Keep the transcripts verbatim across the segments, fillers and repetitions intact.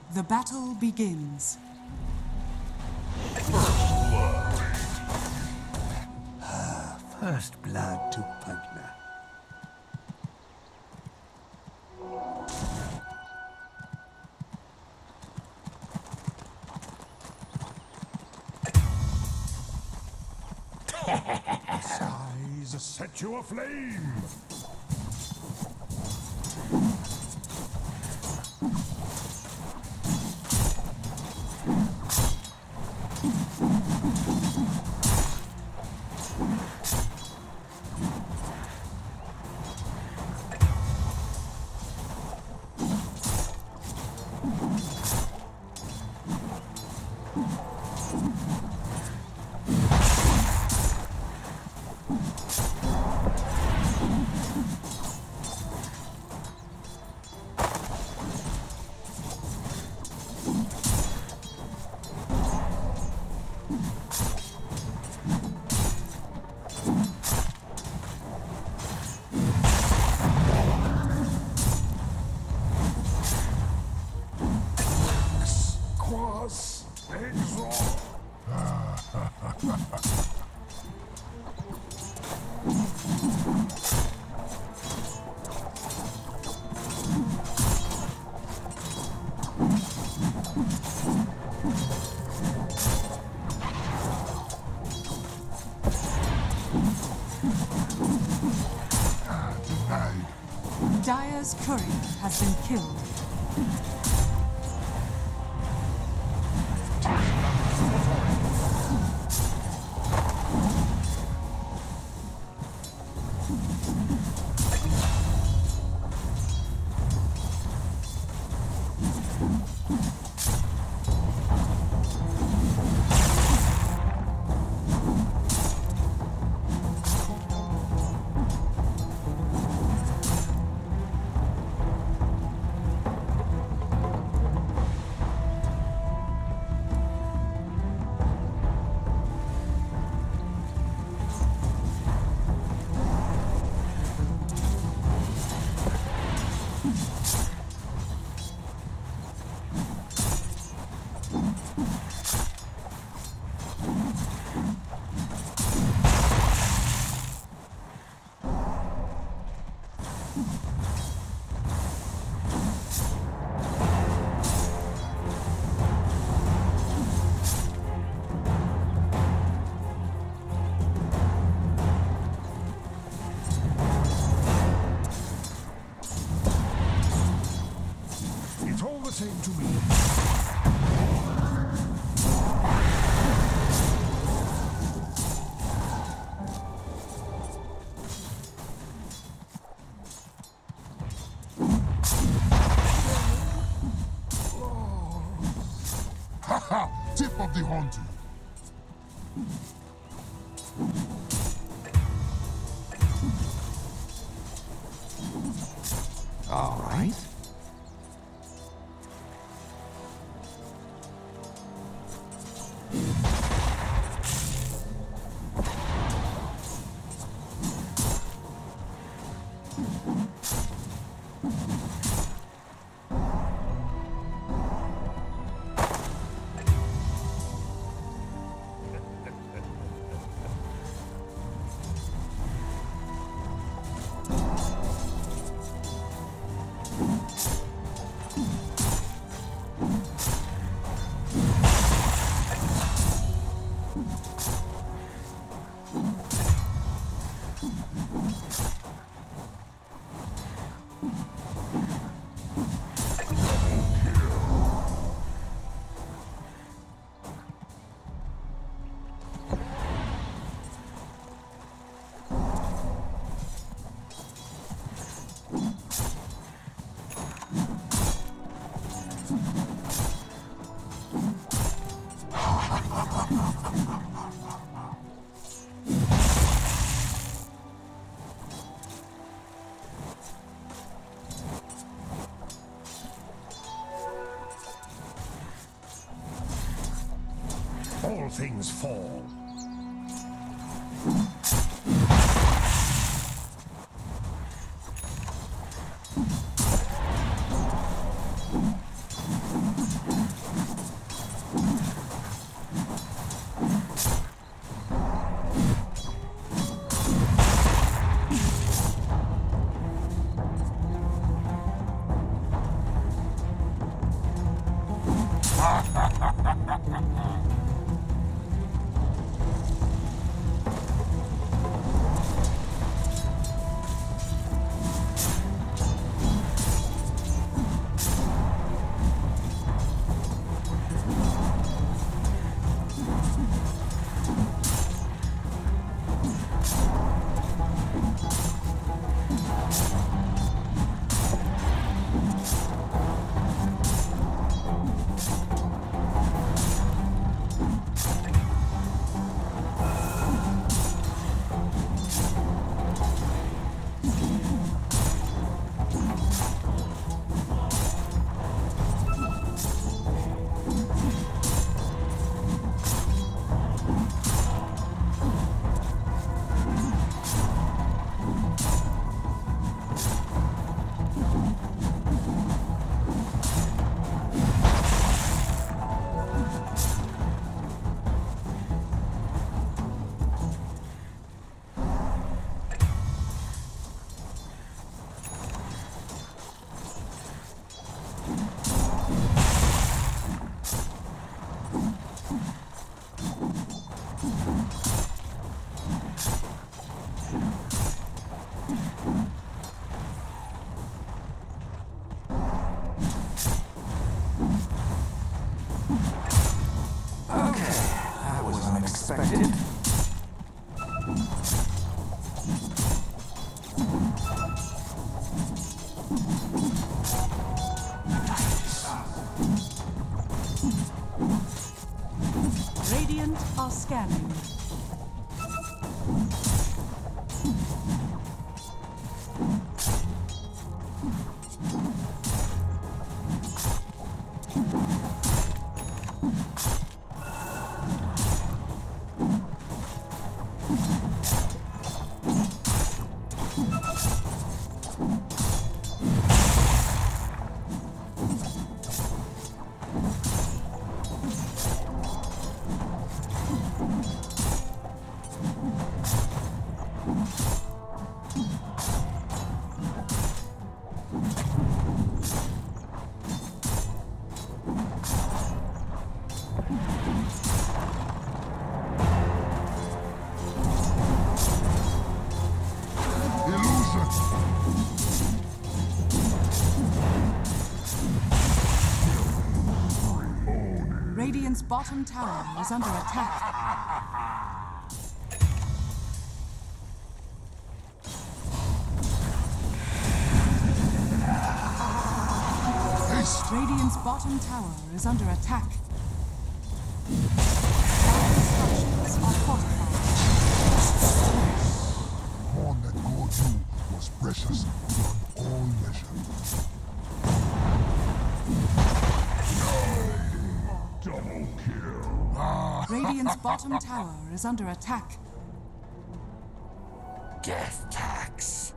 The battle begins. First blood to Pugna. Size set you aflame! Dire's courier has been killed. Same to me. Ha ha! Tip of the haunted. All right. All things fall. Unexpected. Radiant are scanning. Radiant's bottom tower is under attack. Radiant's bottom tower is under attack. Our structures are fortified. The horn that called you was precious beyond all measure. Double kill. Radiant's bottom tower is under attack. Death tax.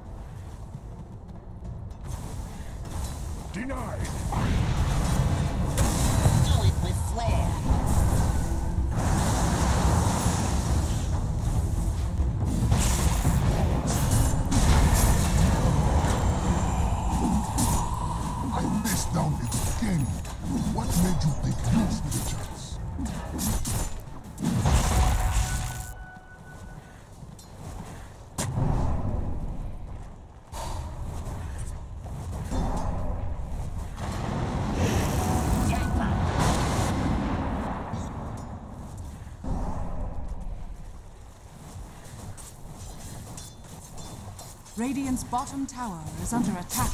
Denied. Do it with flair. I missed down again. What made you think you stood a chance? Radiant's bottom tower is under attack.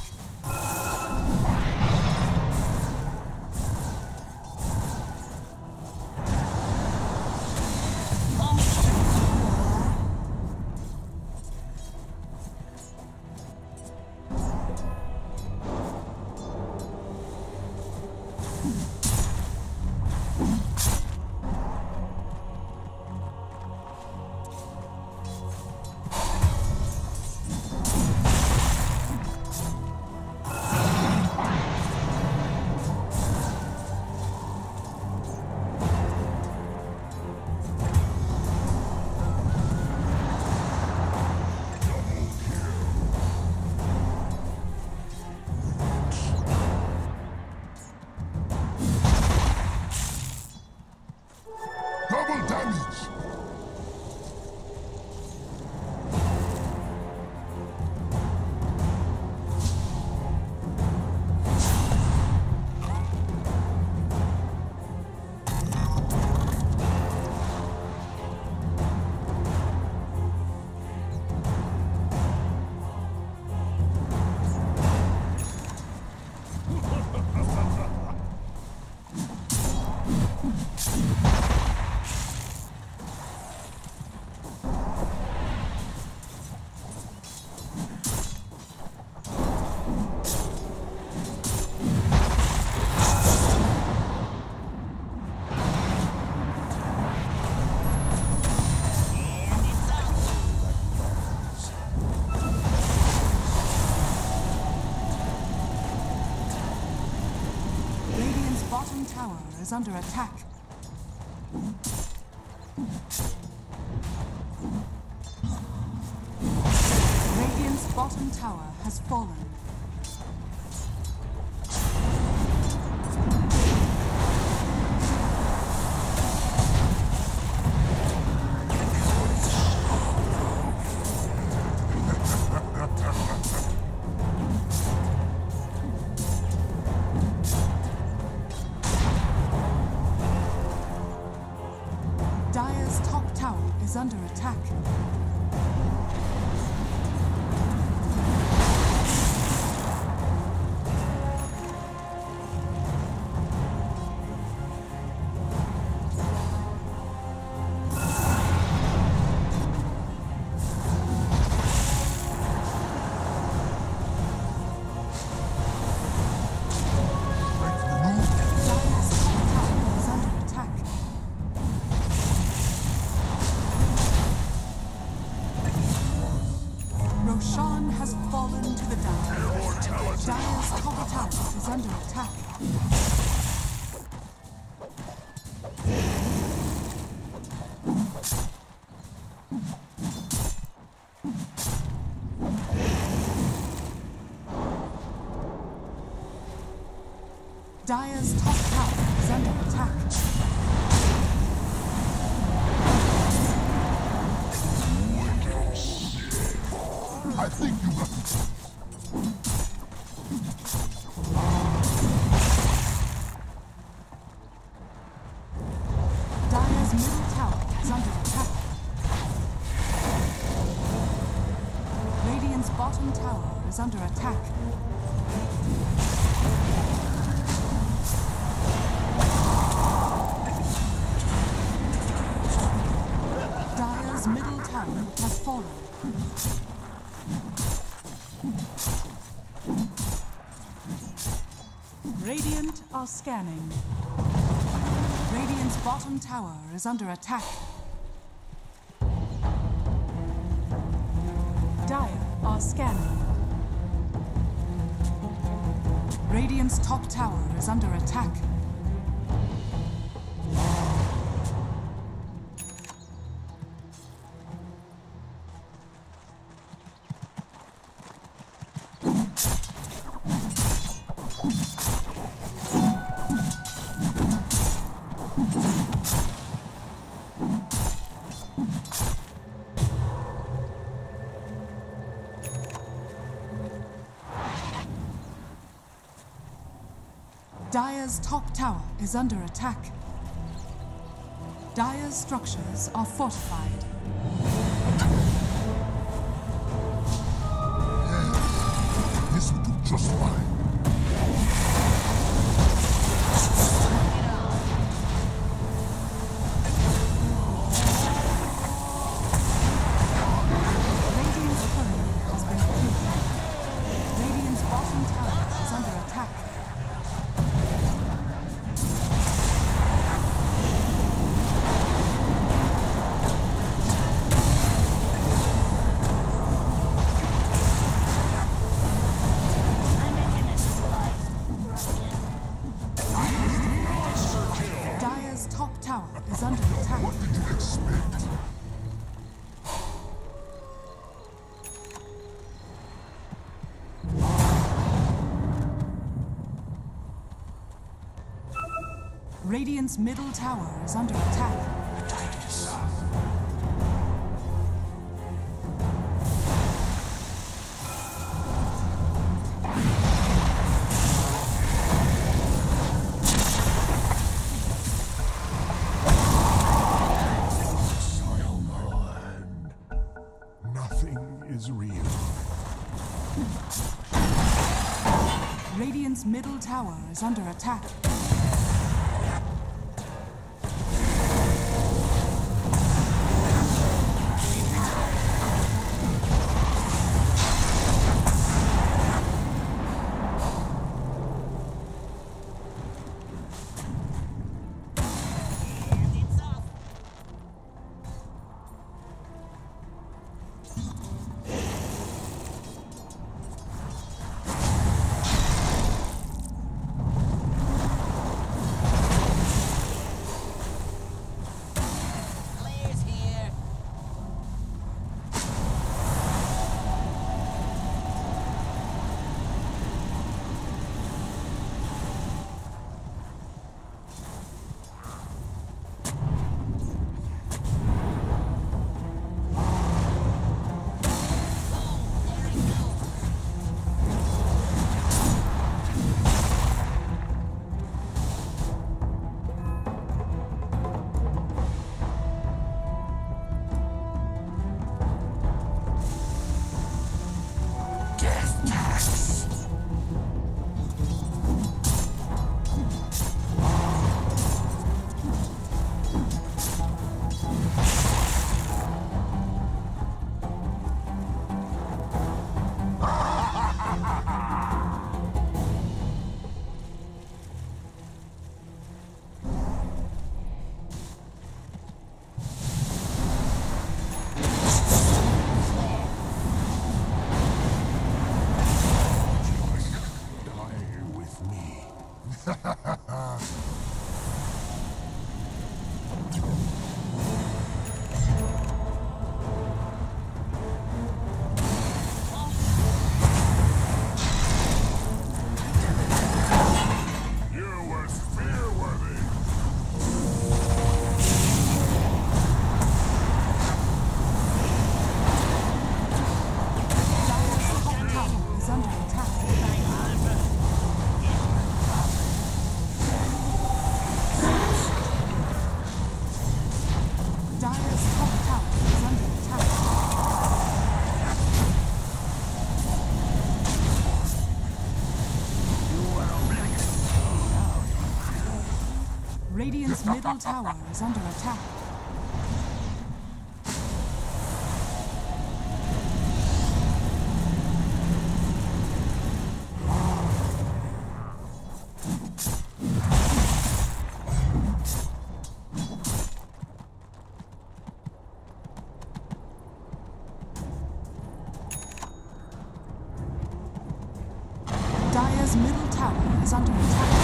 bottom tower is under attack. Radiant's bottom tower has fallen. Dire's top tower is under attack. Roshan has fallen to the Dire. Dire's top tower is under attack. Dire's top tower is under attack. I think you got Dire's middle tower is under attack. Radiant's bottom tower is under attack. Dire's middle tower has fallen. Radiant are scanning. Radiant's bottom tower is under attack. Dire are scanning. Radiant's top tower is under attack. Dire's top tower is under attack. Dire's structures are fortified. this will do just fine. Radiant's courier has been killed. Radiant's bottom tower is under attack. Dire's top tower is under attack. What did you expect? Radiant's middle tower is under attack. Nothing is real. Radiant's middle tower is under attack. Radiant's middle tower is under attack. Dire's middle tower is under attack.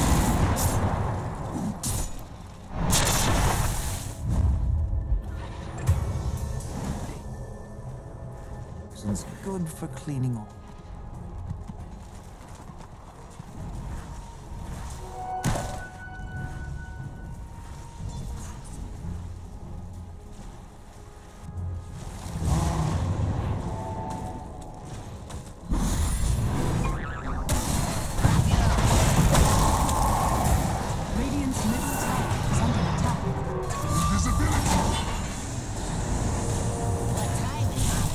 It's good for cleaning up. Radiant's middle tower is under attack. Invisibility! What time is it?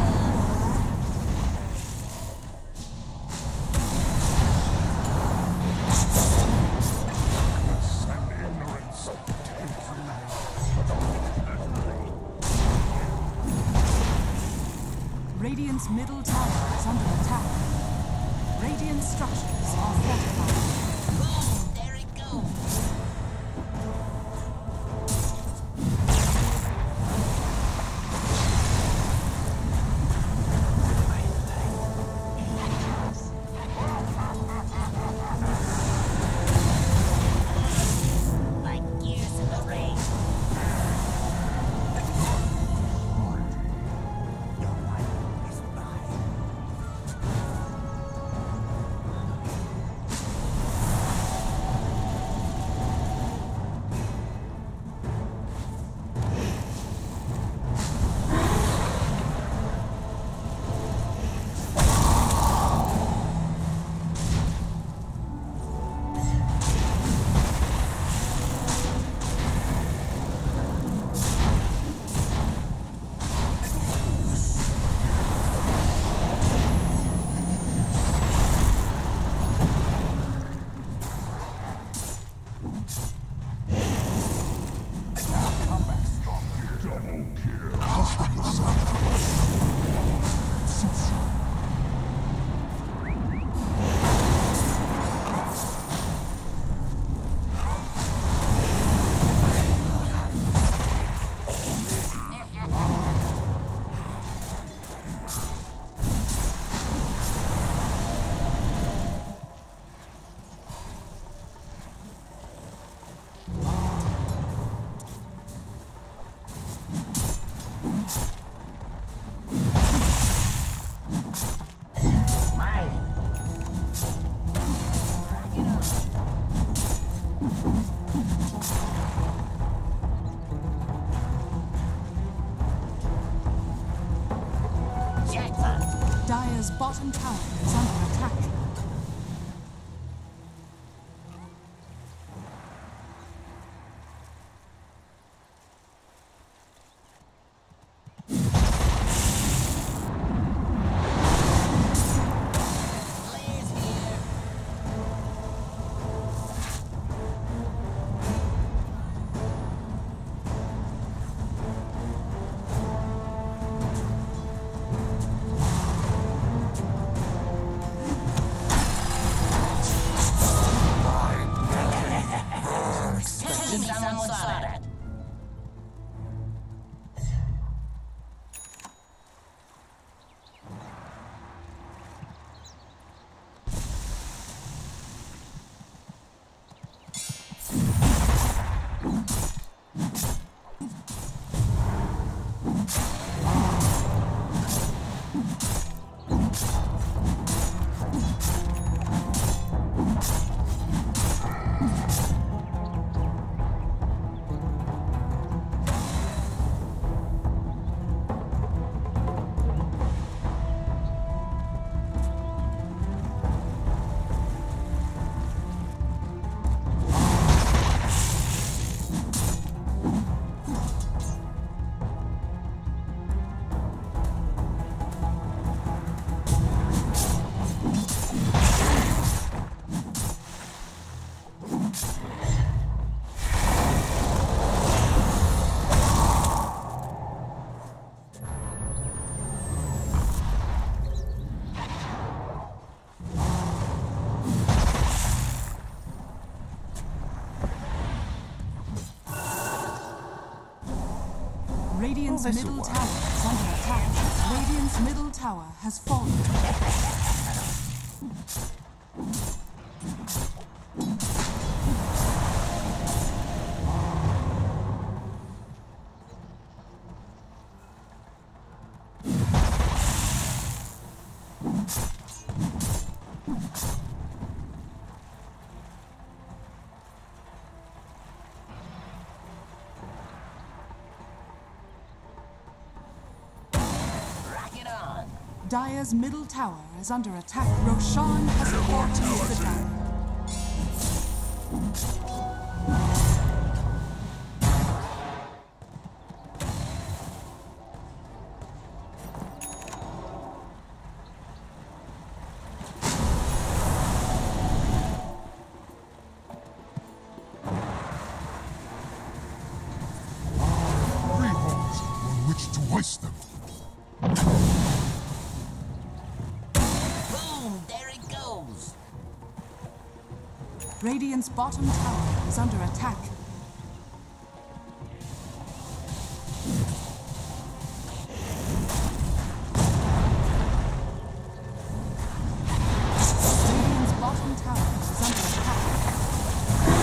And ignorance take from them. Radiant's middle tower is under attack. Radiant structures are fortified. Boom! There it goes. Like gears in the rain. Your life is mine. Double kill. Hostile yourself. Jackpot. Dire's bottom tower is under attack. Players here. Radiant's Well, this'll middle work. tower is under attack. Radiant's middle tower has fallen. Rock it on. Dire's middle tower is under attack. Roshan has fallen to the dire. Three holes on which to hoist them. Boom, there it goes. Radiant's bottom tower is under attack. Radiant's bottom tower is under attack.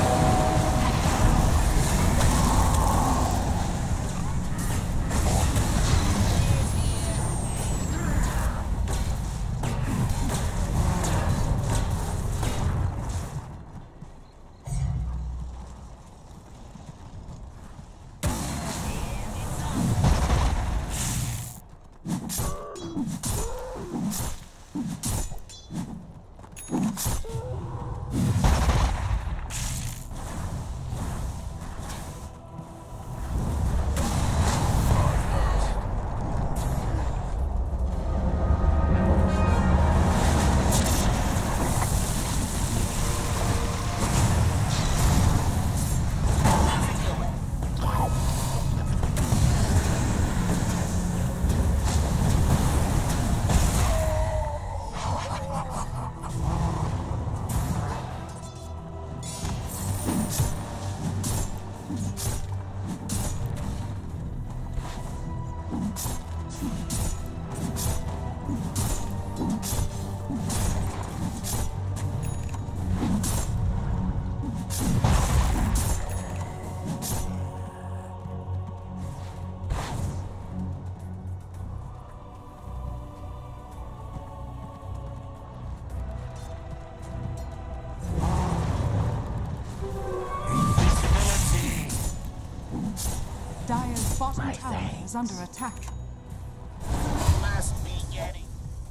Dire's bottom tower is under attack. Must be getting.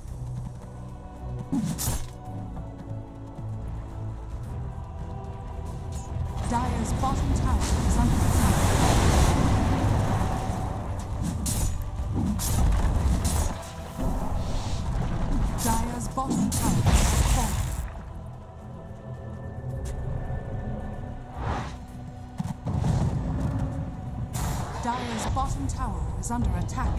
Dire's bottom tower is under attack. Dire's bottom tower has fallen. Dire's bottom tower is under attack.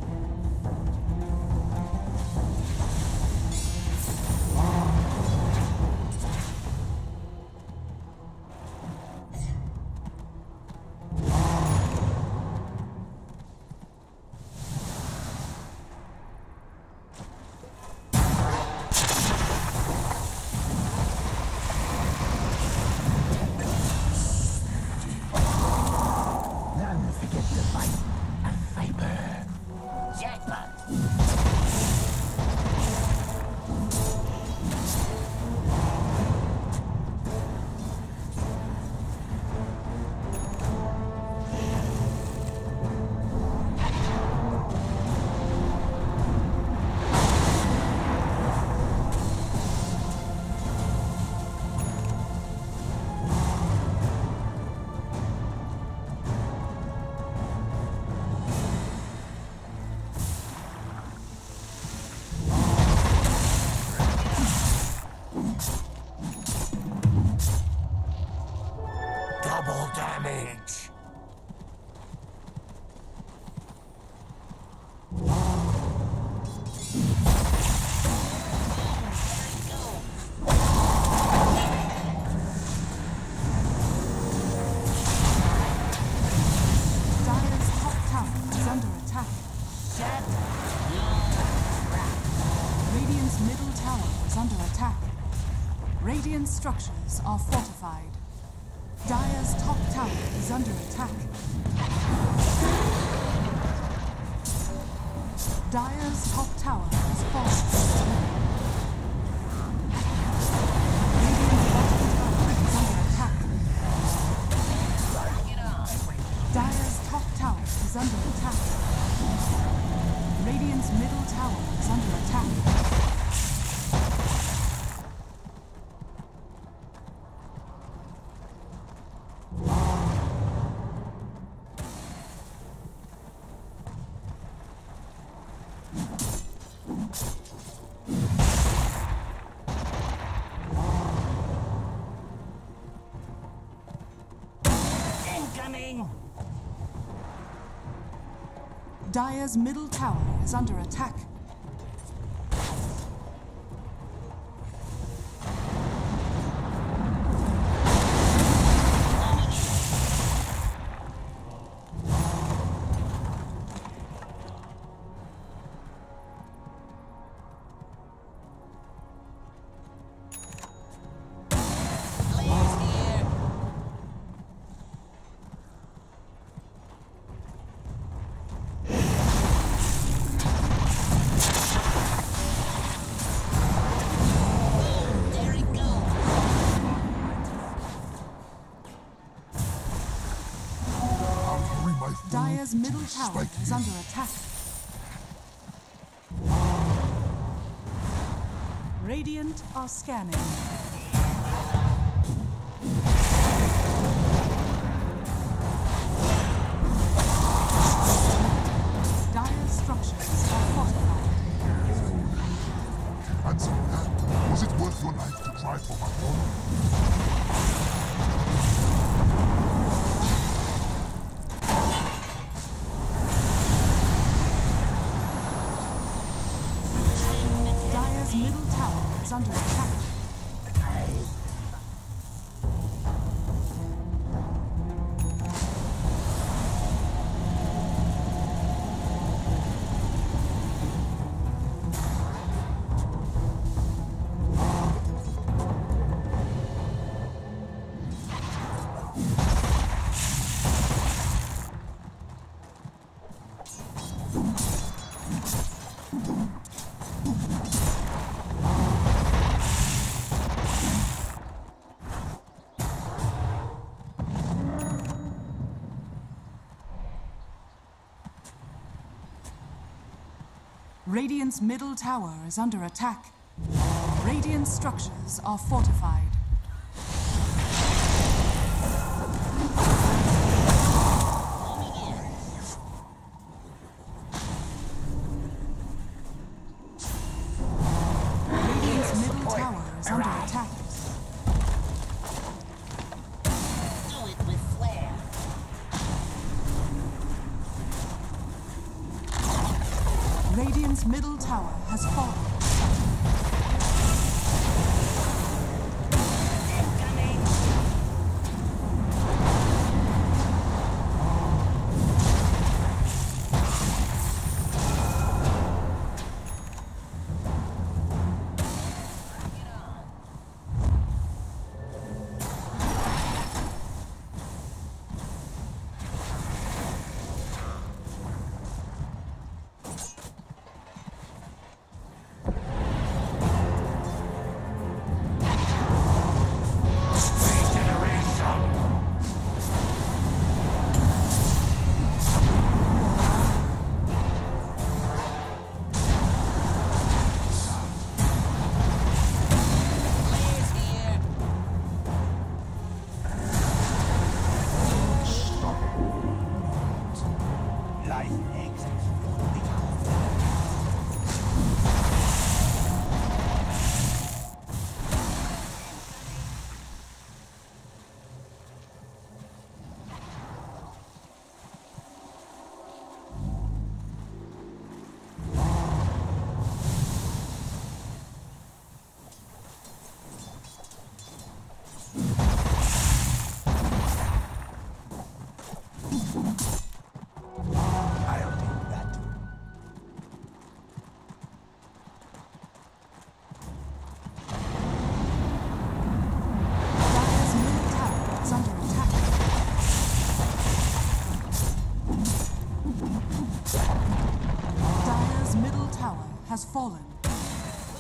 None forget the fight. A viper. Jackpot. Double damage. Dire's top tower Radiant structures are fortified. Dire's top tower is under attack. Dire's top tower is falling. Radiant's bottom tower is under attack. Dire's top tower is under attack. Radiant's middle tower is under attack. Incoming! Dire's middle tower is under attack. Dire's middle tower is under attack. Radiant are scanning. Dire's structures are fortified. Answer that. Was it worth your life to try for my honor? Dire's middle tower is under attack. Radiant's middle tower is under attack. Radiant structures are fortified. Radiant's middle tower is under attack. Do it with flair. Radiant's middle tower has fallen. Incoming!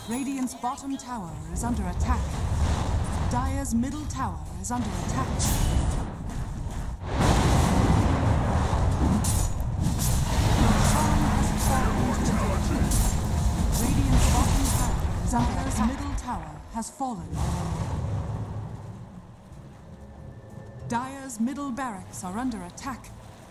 Radiant's bottom tower is under attack. Dire's middle tower is under attack. Radiant's bottom tower is under attack. Dire's middle tower has fallen. Dire's middle barracks are under attack.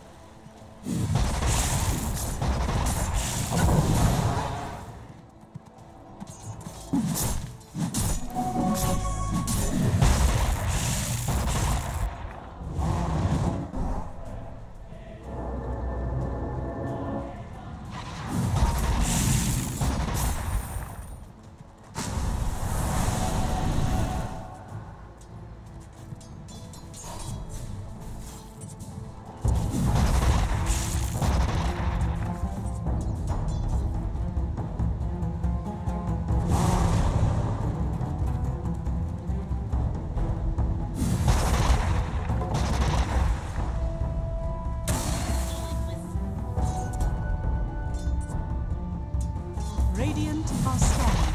Radiant are scanning.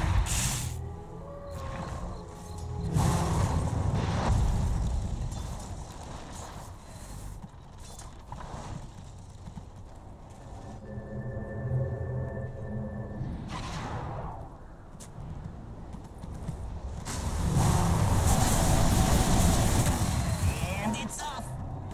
And it's off.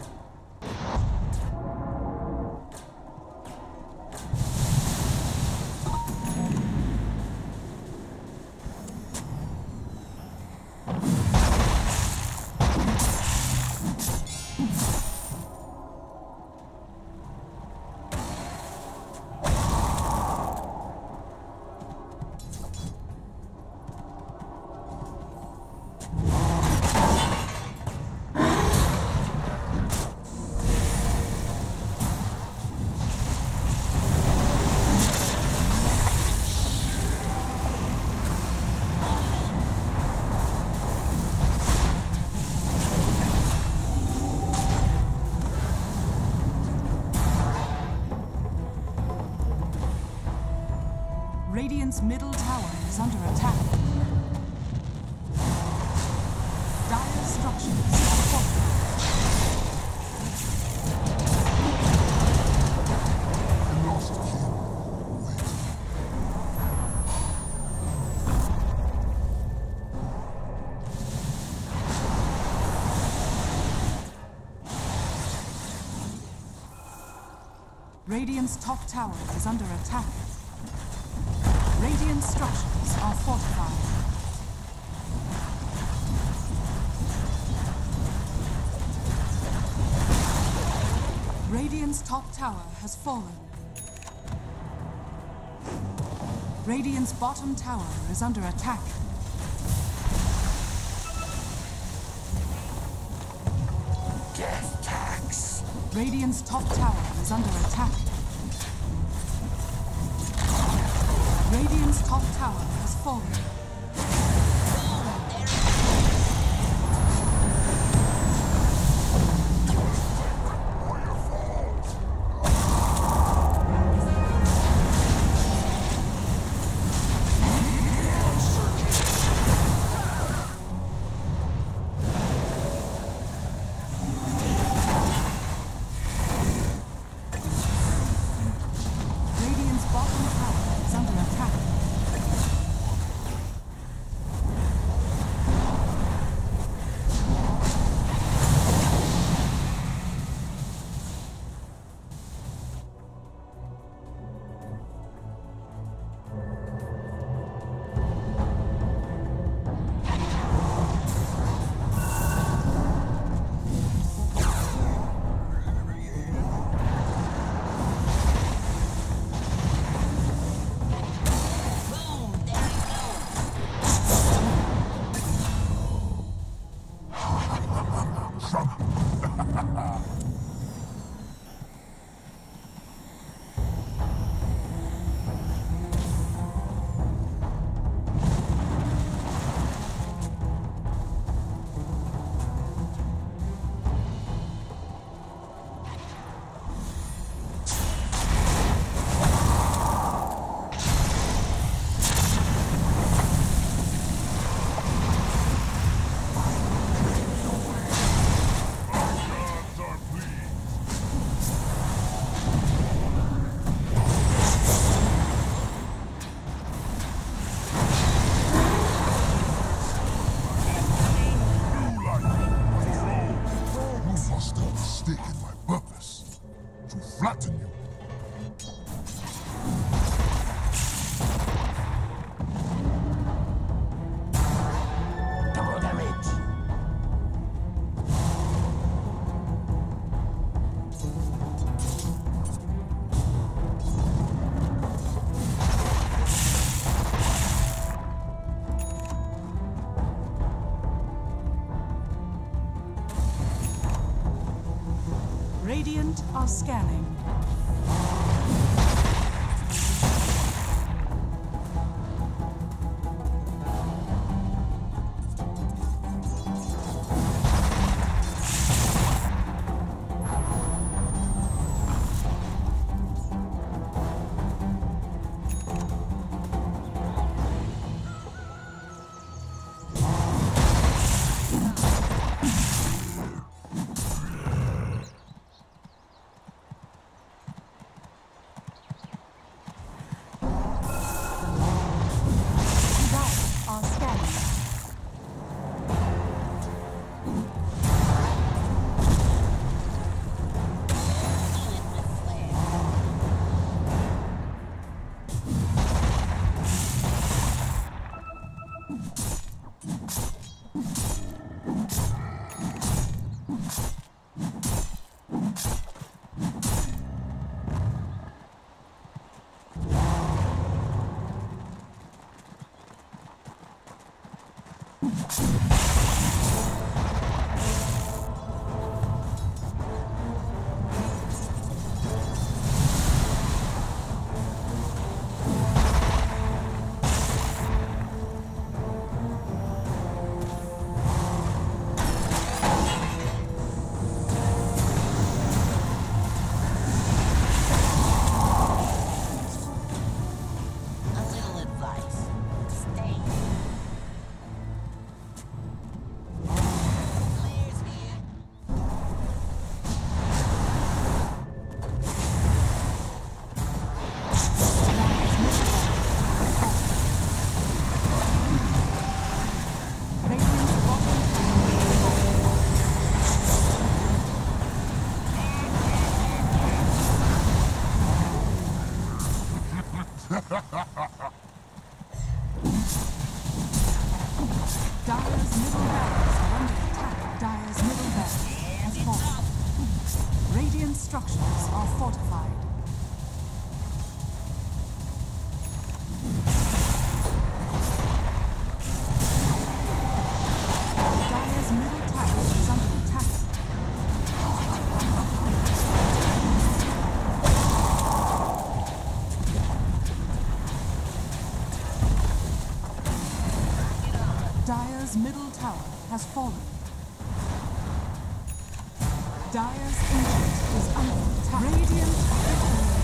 Radiant's middle tower is under attack. Dire structures are falling. I lost him. Wait. Radiant's top tower is under attack. Radiant structures are fortified. Radiant's top tower has fallen. Radiant's bottom tower is under attack. Death tax. Radiant's top tower is under attack. Radiant's top tower has fallen. Radiant's bottom tower is under attack. mistaken my purpose. To flatten you. Double damage. Radiant are scanning. Dire's middle barracks are under attack. Dire's middle barracks has fallen. Radiant structures are fortified. Dire's middle tower is under attack. Dire's middle tower has fallen. Dire's ancient is under attack. Radiant victory.